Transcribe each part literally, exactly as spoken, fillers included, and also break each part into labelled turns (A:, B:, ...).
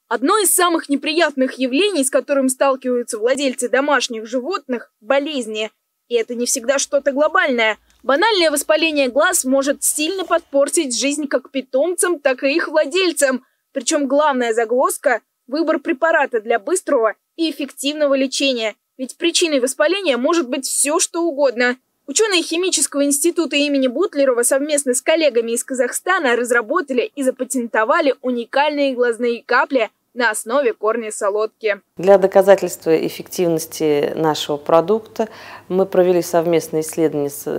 A: Одно из самых неприятных явлений, с которым сталкиваются владельцы домашних животных – болезни. И это не всегда что-то глобальное. Банальное воспаление глаз может сильно подпортить жизнь как питомцам, так и их владельцам. Причем главная загвоздка – выбор препарата для быстрого и эффективного лечения. Ведь причиной воспаления может быть все, что угодно. Ученые Химического института имени Бутлерова совместно с коллегами из Казахстана разработали и запатентовали уникальные глазные капли на основе корня солодки.
B: Для доказательства эффективности нашего продукта мы провели совместные исследования с,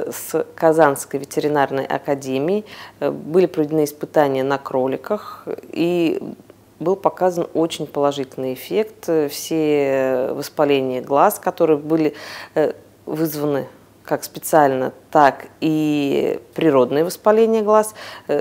B: с Казанской ветеринарной академией. Были проведены испытания на кроликах, и был показан очень положительный эффект. Все воспаления глаз, которые были вызваны как специально, так и природное воспаление глаз,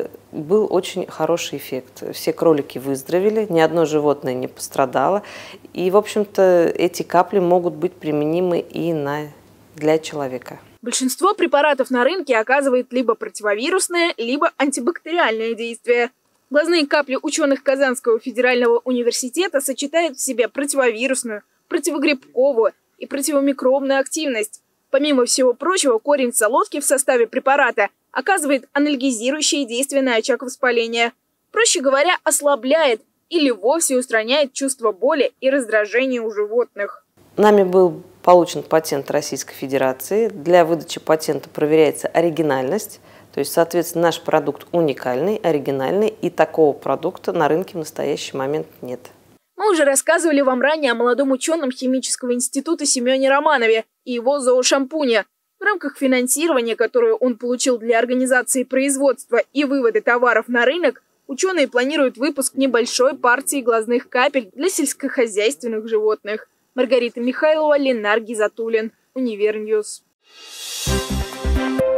B: был очень хороший эффект. Все кролики выздоровели, ни одно животное не пострадало. И, в общем-то, эти капли могут быть применимы и на, для человека.
A: Большинство препаратов на рынке оказывает либо противовирусное, либо антибактериальное действие. Глазные капли ученых Казанского федерального университета сочетают в себе противовирусную, противогрибковую и противомикробную активность. Помимо всего прочего, корень солодки в составе препарата оказывает анальгезирующее действие на очаг воспаления. Проще говоря, ослабляет или вовсе устраняет чувство боли и раздражения у животных.
B: Нами был получен патент Российской Федерации. Для выдачи патента проверяется оригинальность. То есть, соответственно, наш продукт уникальный, оригинальный, и такого продукта на рынке в настоящий момент нет.
A: Мы уже рассказывали вам ранее о молодом ученом Химического института Семене Романове и его зоошампуне. В рамках финансирования, которое он получил для организации производства и вывода товаров на рынок, ученые планируют выпуск небольшой партии глазных капель для сельскохозяйственных животных. Маргарита Михайлова, Ленар Гизатуллин, Универньюз.